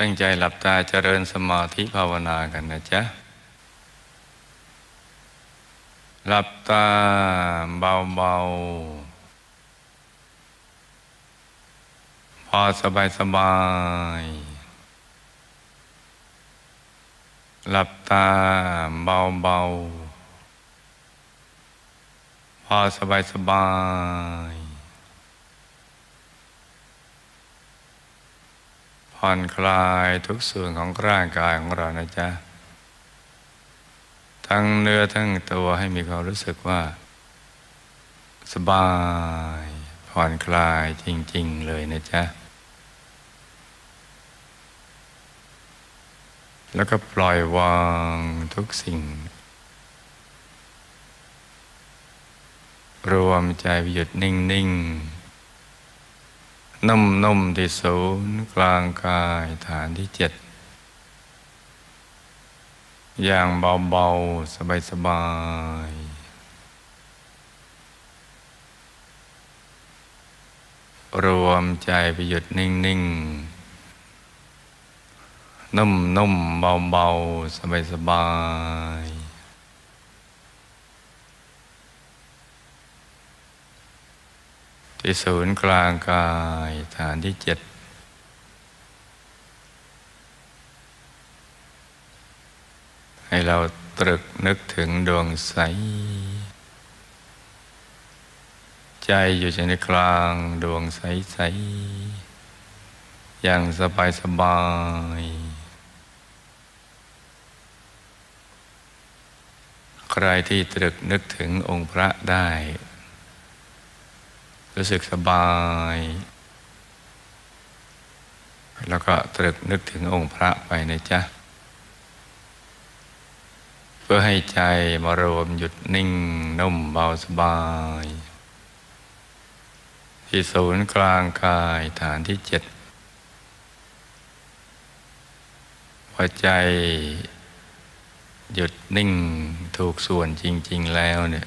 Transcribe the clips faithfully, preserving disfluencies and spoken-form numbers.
ตั้งใจหลับตาเจริญสมาธิภาวนากันนะจ๊ะหลับตาเบาๆพอสบายสบายหลับตาเบาๆพอสบายสบายผ่อนคลายทุกส่วนของร่างกายของเรานะจ๊ะทั้งเนื้อทั้งตัวให้มีความรู้สึกว่าสบายผ่อนคลายจริงๆเลยนะจ๊ะแล้วก็ปล่อยวางทุกสิ่งรวมใจไปหยุดนิ่งๆนุ่มๆที่ศูนย์กลางกายฐานที่เจ็ดอย่างเบาๆสบายๆรวมใจไปหยุดนิ่งๆนุ่มๆเบาๆสบายๆที่ศูนย์กลางกายฐานที่เจ็ดให้เราตรึกนึกถึงดวงใสใจอยู่ในกลางดวงใสๆอย่างสบายสบายใครที่ตรึกนึกถึงองค์พระได้รู้สึกสบายแล้วก็ตรึกนึกถึงองค์พระไปนะจ๊ะเพื่อให้ใจมารวมหยุดนิ่งนุ่มเบาสบายที่ศูนย์กลางกายฐานที่เจ็ดพอใจหยุดนิ่งถูกส่วนจริงๆแล้วเนี่ย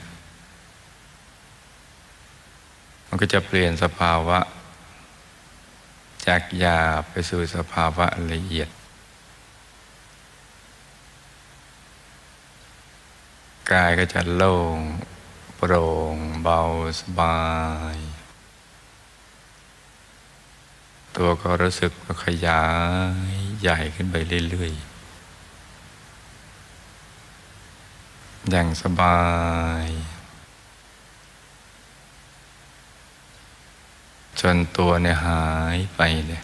มันก็จะเปลี่ยนสภาวะจากหยาบไปสู่สภาวะละเอียดกายก็จะโล่งโปร่งเบาสบายตัวก็รู้สึกว่าขยายใหญ่ขึ้นไปเรื่อยๆอย่างสบายจนตัวเนี่ยหายไปเลย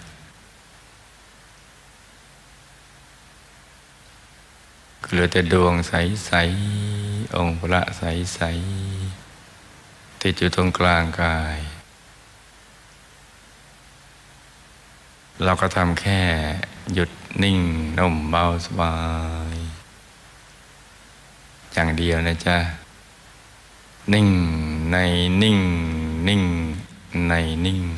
เหลือแต่ดวงใสๆองค์พระใสๆที่อยู่ตรงกลางกายเราก็ทำแค่หยุดนิ่งนุ่มเบาสบายอย่างเดียวนะจ๊ะนิ่งในนิ่งนิ่งในนิ่ง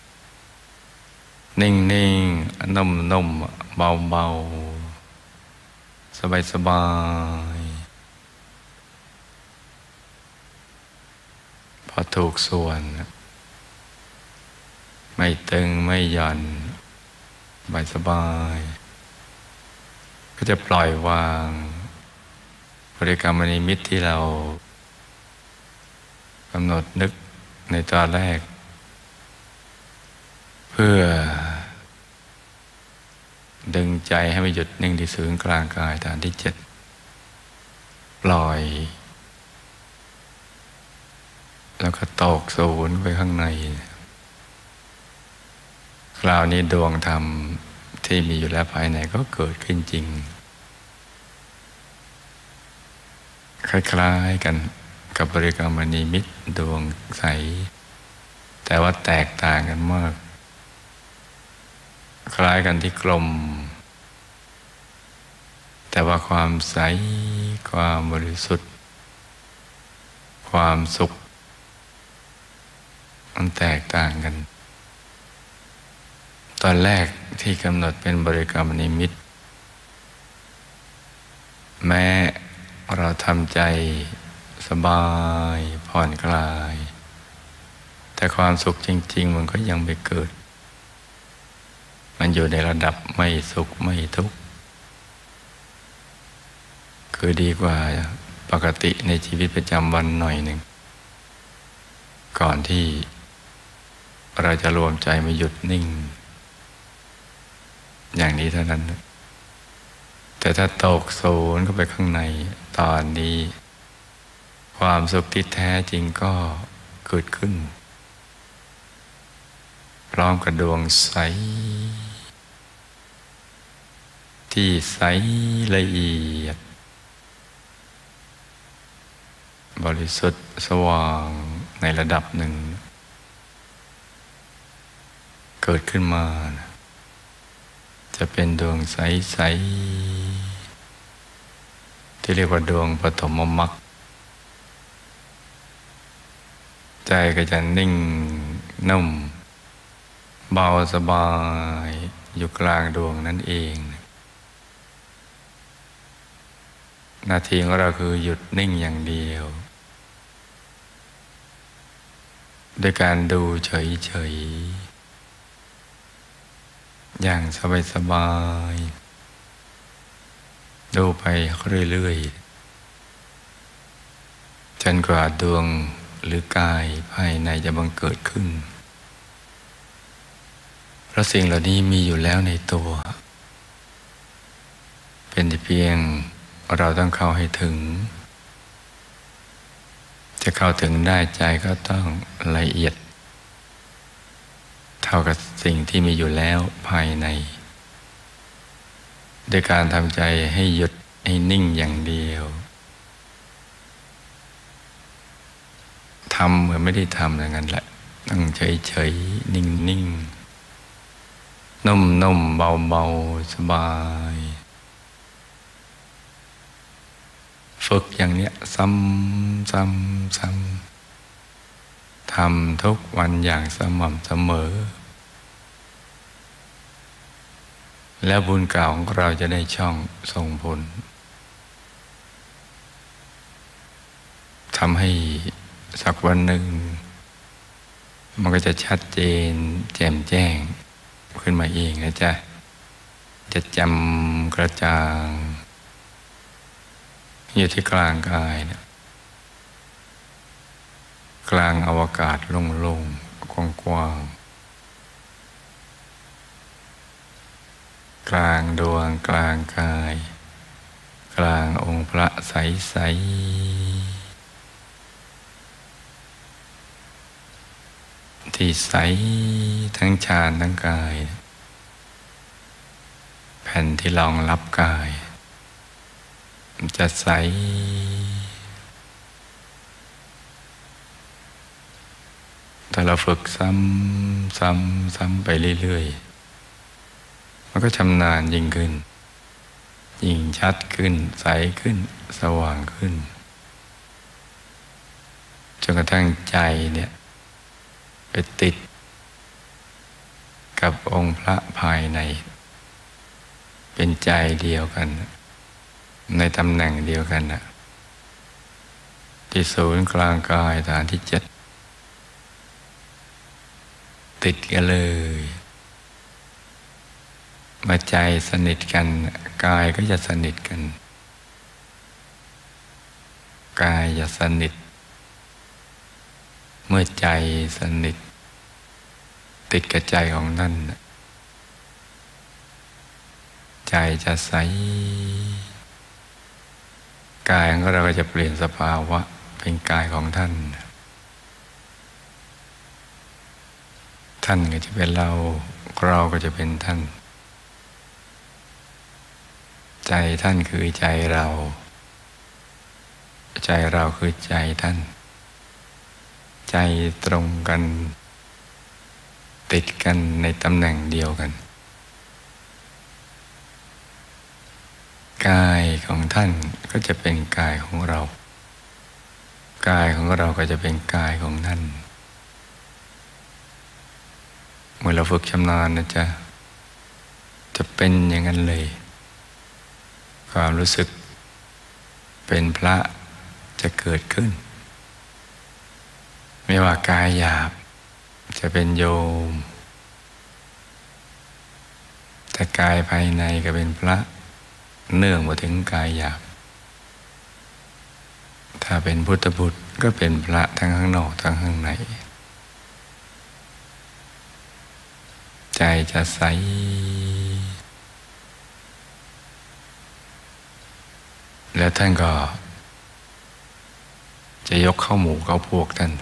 นิ่งนิ่งนุ่มนุ่มเบาเบาสบายสบายพอถูกส่วนไม่ตึงไม่หย่อนสบายสบายก็จะปล่อยวางบริกรรมนิมิตที่เรากำหนดนึกในตอนแรกเพื่อดึงใจให้ไปหยุดนิ่งที่ศูนย์กลางกายฐานที่เจ็ดปล่อยแล้วก็ตกศูนย์ไปข้างในคราวนี้ดวงธรรมที่มีอยู่แล้วภายในก็เกิดขึ้นจริงคล้ายๆกันกับบริกรรมนิมิตดวงใสแต่ว่าแตกต่างกันมากคล้ายกันที่กลมแต่ว่าความใสความบริสุทธิ์ความสุขมันแตกต่างกันตอนแรกที่กำหนดเป็นบริกรรมนิมิตแม้เราทำใจสบายผ่อนคลายแต่ความสุขจริงๆมันก็ยังไม่เกิดมันอยู่ในระดับไม่สุขไม่ทุกข์คือดีกว่าปกติในชีวิตประจำวันหน่อยหนึ่งก่อนที่เราจะรวมใจมาหยุดนิ่งอย่างนี้เท่านั้นแต่ถ้าตกศูนย์เข้าไปข้างในตอนนี้ความสุขที่แท้จริงก็เกิดขึ้นพร้อมกับดวงใสที่ใสละเอียดบริสุทธิ์สว่างในระดับหนึ่งเกิดขึ้นมาจะเป็นดวงใสๆที่เรียกว่าดวงปฐมมรรคใจก็จะนิ่งนุ่มเบาสบายอยู่กลางดวงนั่นเองหน้าที่ของเราคือหยุดนิ่งอย่างเดียวด้วยการดูเฉยๆอย่างสบายๆดูไปเรื่อยๆจนกว่าดวงหรือกายภายในจะบังเกิดขึ้นเพราะสิ่งเหล่านี้มีอยู่แล้วในตัวเป็นแต่เพียงเราต้องเข้าให้ถึงจะเข้าถึงได้ใจก็ต้องละเอียดเท่ากับสิ่งที่มีอยู่แล้วภายในด้วยการทำใจให้หยุดให้นิ่งอย่างเดียวทำเหมือนไม่ได้ทำอย่างนั้นแหละนั่งเฉยๆนิ่งๆนุ่มๆเบาๆสบายฝึกอย่างเนี้ยซ้ำซ้ำซ้ำทำทุกวันอย่างสม่ำเสมอแล้วบุญเก่าของเราจะได้ช่องส่งผลทำให้สักวันหนึ่งมันก็จะชัดเจนแจ่มแจ้งขึ้นมาเองนะจ๊ะจะจำกระจ่างอยู่ที่กลางกายนะกลางอวกาศโล่งๆกว้างๆกลางดวงกลางกายกลางองค์พระใสๆที่ใสทั้งฌานทั้งกายแผ่นที่รองรับกายจะใสถ้าเราฝึกซ้ำซ้ำซ้ำไปเรื่อยๆมันก็ชำนาญยิ่งขึ้นยิ่งชัดขึ้นใสขึ้นสว่างขึ้นจนกระทั่งใจเนี่ยไปติดกับองค์พระภายในเป็นใจเดียวกันในตำแหน่งเดียวกันนะที่ศูนย์กลางกายฐานที่เจ็ดติดกันเลยเมื่อใจสนิทกันกายก็จะสนิทกันกายจะสนิทเมื่อใจสนิทติดกับใจของท่านใจจะใสกายของเราก็จะเปลี่ยนสภาวะเป็นกายของท่านท่านก็จะเป็นเราเราก็จะเป็นท่านใจท่านคือใจเราใจเราคือใจท่านใจตรงกันติดกันในตำแหน่งเดียวกันกายของท่านก็จะเป็นกายของเรากายของเราก็จะเป็นกายของท่านเมื่อเราฝึกชำนาญนะจ๊ะจะเป็นอย่างนั้นเลยความรู้สึกเป็นพระจะเกิดขึ้นไม่ว่ากายหยาบจะเป็นโยมแต่กายภายในก็เป็นพระเนื่องมาถึงกายหยาบถ้าเป็นพุทธบุตรก็เป็นพระทั้งข้างนอกทั้งข้างในใจจะใสแล้วท่านก็จะยกเข้าหมู่เข้าพวกท่าน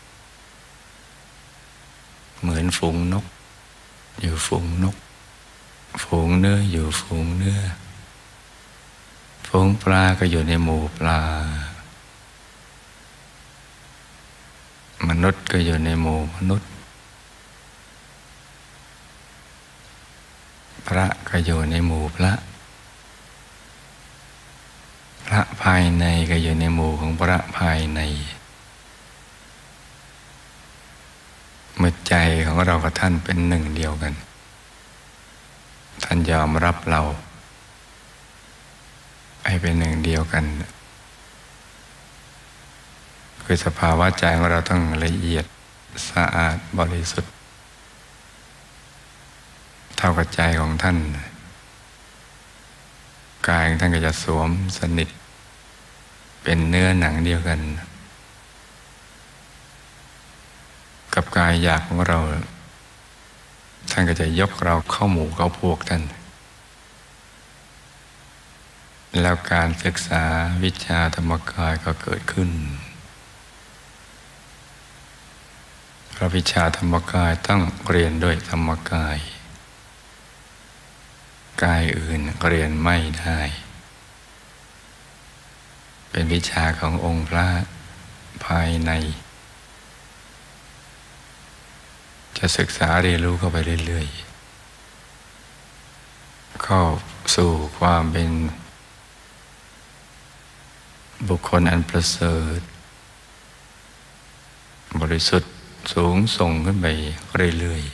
เหมือนฝูงนกอยู่ฝูงนกฝูงเนื้ออยู่ฝูงเนื้อฝูงปลาก็อยู่ในหมู่ปลามนุษย์ก็อยู่ในหมู่มนุษย์พระก็อยู่ในหมู่พระพระภายในก็อยู่ในหมู่ของพระภายในเมื่อใจของเรากับท่านเป็นหนึ่งเดียวกันท่านยอมรับเราให้เป็นหนึ่งเดียวกันคือสภาวะใจของเราต้องละเอียดสะอาดบริสุทธิ์เท่ากับใจของท่านกายของท่านก็จะสวมสนิทเป็นเนื้อหนังเดียวกันกับกายหยาบของเราท่านก็จะยกเราเข้าหมู่เข้าพวกท่านแล้วการศึกษาวิชาธรรมกายก็เกิดขึ้นเพราะวิชาธรรมกายต้องเรียนด้วยธรรมกายกายอื่นเรียนไม่ได้เป็นวิชาขององค์พระภายในจะศึกษาเรียนรู้เข้าไปเรื่อยๆเข้าสู่ความเป็นบุคคลอันประเสริฐบริสุทธิ์สูงส่งขึ้นไปเรื่อย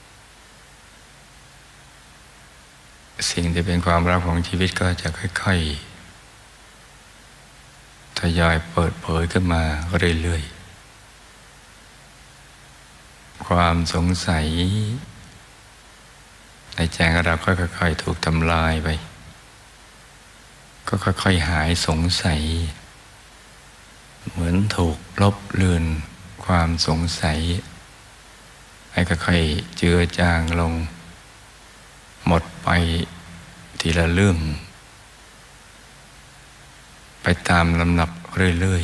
ๆสิ่งที่เป็นความลับของชีวิตก็จะค่อยๆทยอยเปิดเผยขึ้นมาเรื่อยๆความสงสัยในใจของเราก็ค่อยๆถูกทำลายไปก็ค่อยๆหายสงสัยเหมือนถูกลบเลือนความสงสัยให้ค่อยๆเจือจางลงหมดไปทีละเรื่องไปตามลำดับเรื่อย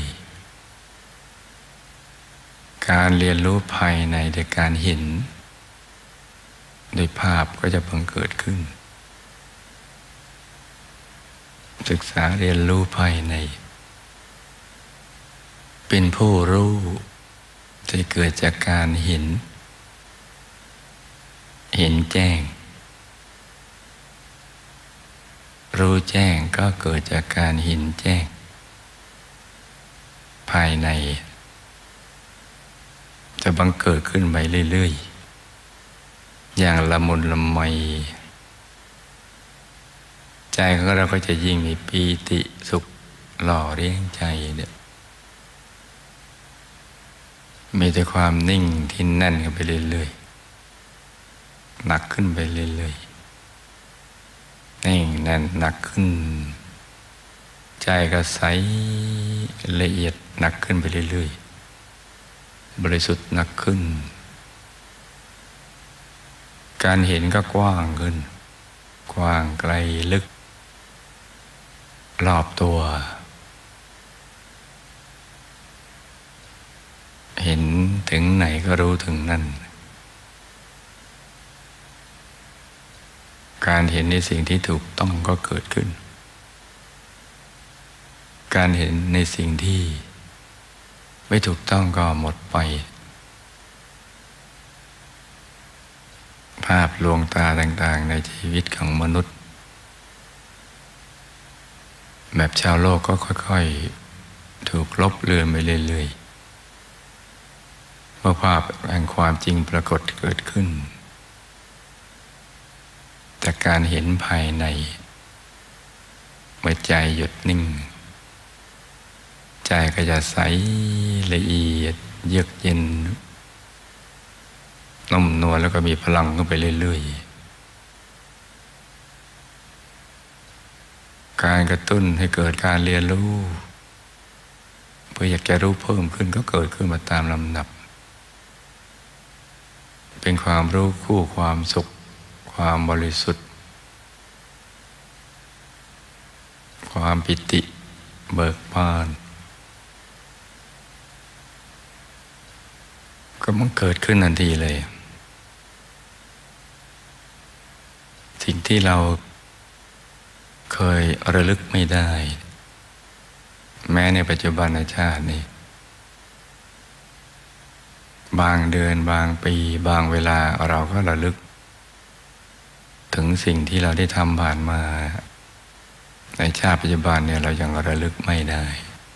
ๆการเรียนรู้ภายในโดยการเห็นโดยภาพก็จะบังเกิดขึ้นศึกษาเรียนรู้ภายในเป็นผู้รู้ที่เกิดจากการเห็นเห็นแจ้งรู้แจ้งก็เกิดจากการเห็นแจ้งภายในจะบังเกิดขึ้นไปเรื่อยๆอย่างละมุนละไมใจของเราก็จะยิ่งมีปีติสุขหล่อเลี้ยงใจเนี่ยมีแต่ความนิ่งที่แน่นขึ้นไปเรื่อยๆหนักขึ้นไปเรื่อยๆนิ่งแน่นหนักขึ้นใจก็ใสละเอียดหนักขึ้นไปเรื่อยๆบริสุทธิ์หนักขึ้นการเห็นก็กว้างขึ้นกว้างไกลลึกรอบตัวเห็นถึงไหนก็รู้ถึงนั่นการเห็นในสิ่งที่ถูกต้องก็เกิดขึ้นการเห็นในสิ่งที่ไม่ถูกต้องก็หมดไปภาพลวงตาต่างๆในชีวิตของมนุษย์แบบชาวโลกก็ค่อยๆถูกลบเลือนไปเรื่อยๆเมื่อภาพแห่งความจริงปรากฏเกิดขึ้นแต่การเห็นภายในเมื่อใจหยุดนิ่งใจก็จะใสละเอียดเยือกเย็นนุ่มนวลแล้วก็มีพลังขึ้นไปเรื่อยการกระตุ้นให้เกิดการเรียนรู้เพื่ออยากจะรู้เพิ่มขึ้นก็เกิดขึ้นมาตามลำดับเป็นความรู้คู่ความสุขความบริสุทธิ์ความปิติเบิกบานก็มันเกิดขึ้นทันทีเลยสิ่งที่เราเคยระลึกไม่ได้แม้ในปัจจุบันชาตินี้บางเดือนบางปีบางเวลาเราก็ระลึกถึงสิ่งที่เราได้ทำผ่านมาในชาติปัจจุบันเนี่ยเรายังระลึกไม่ได้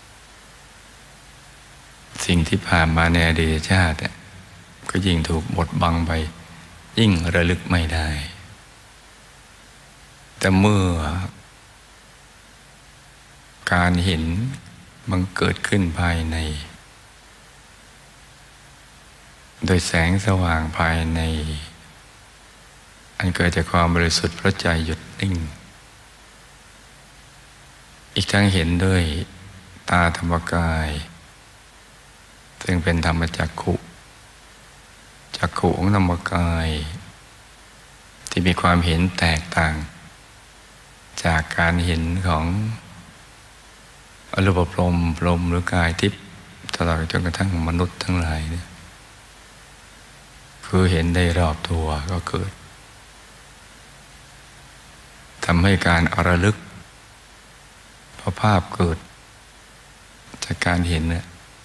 สิ่งที่ผ่านมาในอดีตชาติก็ยิ่งถูกบดบังไปยิ่งระลึกไม่ได้แต่เมื่อการเห็นมันเกิดขึ้นภายในโดยแสงสว่างภายในอันเกิดจากความบริสุทธิ์เพราะใจหยุดนิ่งอีกทั้งเห็นด้วยตาธรรมกายซึ่งเป็นธรรมจักขุจักขุของธรรมกายที่มีความเห็นแตกต่างจากการเห็นของอรูปพรหมพรหมหรือกายทิพย์ตลอดจนกระทั่งมนุษย์ทั้งหลายเนี่ยคือเห็นได้รอบตัวก็เกิดทำให้การระลึกเพราะภาพเกิดจากการเห็นเนี่ย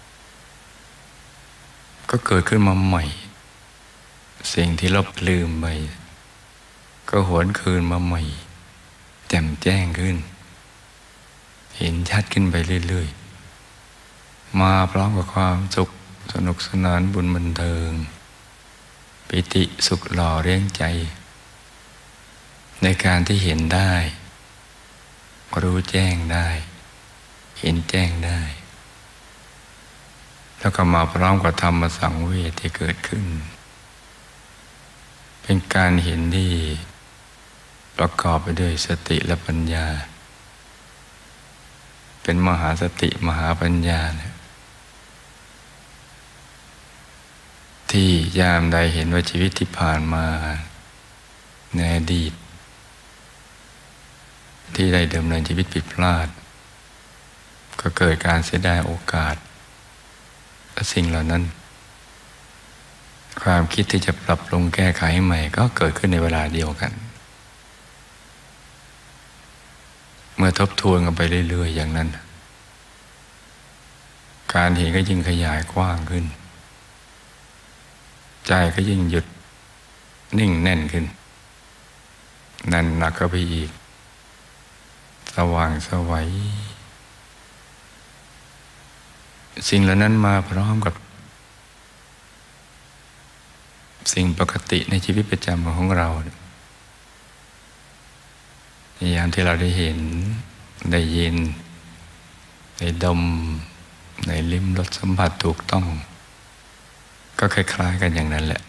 ก็เกิดขึ้นมาใหม่สิ่งที่ลบลืมไปก็หวนคืนมาใหม่แจ่มแจ้งขึ้นเห็นชัดขึ้นไปเรื่อยๆมาพร้อมกับความสุขสนุกสนานบุญบันเทิงปิติสุขหล่อเลี้ยงใจในการที่เห็นได้รู้แจ้งได้เห็นแจ้งได้แล้วก็มาพร้อมกับธรรมสังเวชที่เกิดขึ้นเป็นการเห็นที่ประกอบไปด้วยสติและปัญญาเป็นมหาสติมหาปัญญาเนี่ยที่ยามใดเห็นว่าชีวิตที่ผ่านมาในอดีตที่ได้ดำเนินชีวิตผิดพลาดก็เกิดการเสียดายโอกาสและสิ่งเหล่านั้นความคิดที่จะปรับปรุงแก้ไขใหม่ก็เกิดขึ้นในเวลาเดียวกันเมื่อทบทวนกันไปเรื่อยๆอย่างนั้นการเห็นก็ยิ่งขยายกว้างขึ้นใจก็ยิ่งหยุดนิ่งแน่นขึ้นแน่นหนักก็ไปอีกสว่างไสวสิ่งเหล่านั้นมาพร้อมกับสิ่งปกติในชีวิตประจำของเราในยามที่เราได้เห็นได้ยินได้ดมได้ลิ้มรสสัมผัสถูกต้องก็คล้ายๆกันอย่างนั้นแหละ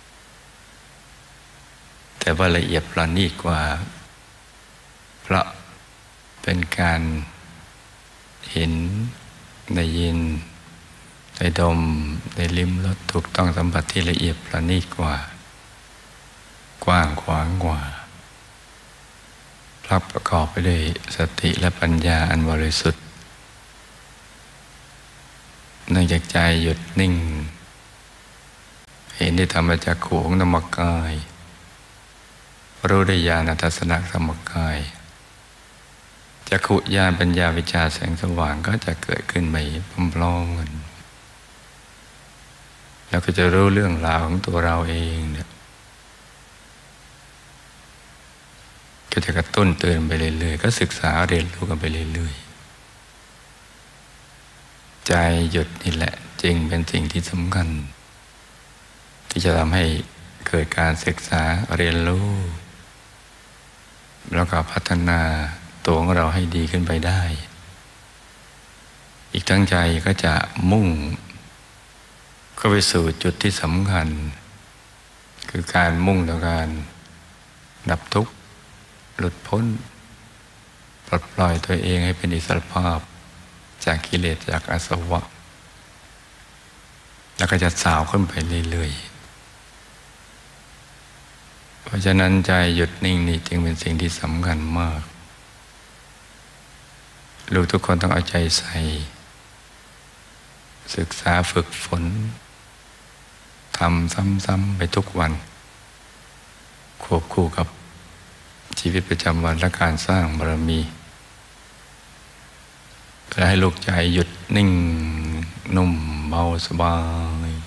แต่ว่าละเอียดประณีตกว่าเพราะเป็นการเห็นได้ยินได้ดมได้ลิ้มรสถูกต้องสัมผัสที่ละเอียดประณีตกว่ากว้างขวางกว่าประกอบไปด้วยสติและปัญญาอันบริสุทธิ์เนื่องจากใจหยุดนิ่งเห็นได้ธรรมจักขุของธรรมกายรู้ได้ญาณทัศนะธรรมกายจักขุญาณปัญญาวิชาแสงสว่างก็จะเกิดขึ้นไปพร้อมๆกันแล้วก็จะรู้เรื่องราวของตัวเราเองเนี่ยก็จะกระตุ้นเตือนไปเรื่อยๆก็ศึกษาเรียนรู้กันไปเรื่อยๆใจหยุดนี่แหละจึงเป็นสิ่งที่สำคัญที่จะทำให้เกิดการศึกษาเรียนรู้แล้วก็พัฒนาตัวของเราให้ดีขึ้นไปได้อีกทั้งใจก็จะมุ่งเข้าไปสู่จุดที่สำคัญคือการมุ่งต่อการดับทุกข์หลุดพ้นพปลดปล่อยตัวเองให้เป็นอิสรภาพจากกิเลสจากอาสวะแล้วก็จะสาวขึ้นไปเรื่อยๆเพราะฉะนั้นใจหยุดนิ่งนี่จึงเป็นสิ่งที่สำคัญมากลูกทุกคนต้องเอาใจใส่ศึกษาฝึกฝนทำซ้ำๆไปทุกวันควบคู่กับชีวิตประจำวันและการสร้างบารมีเพื่อให้ลูกใจหยุดนิ่งนุ่มเบาสบาย